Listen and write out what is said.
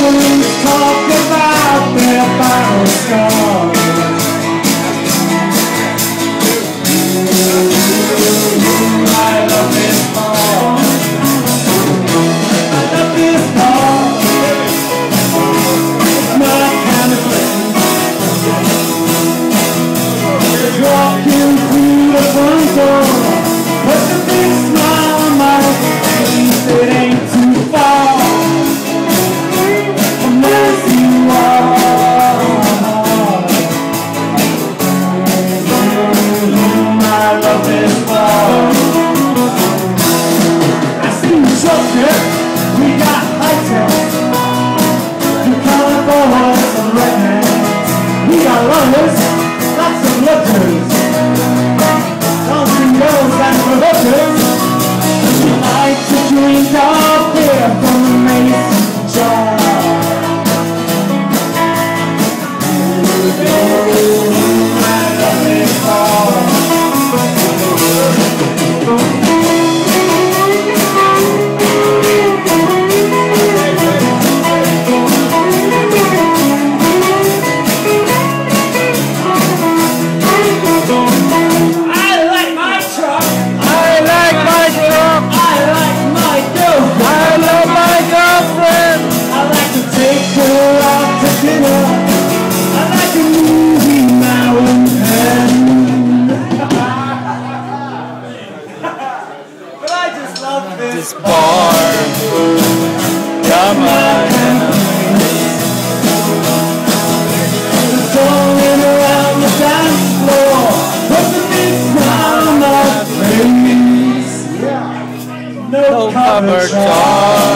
talk about their battle scars. I love this bar. I love this bar. It's my kind of place. Just walking through the front door, with a big smile on my face. It ain't too far. We got high-tech, you color boys and rednecks. We got runners, lots of lookers, dancing girls and provokers. We like to drink our beer from the mason jar. I love this bar. This bar, come on. Going around the dance floor, put the big smile on my face. No cover jar.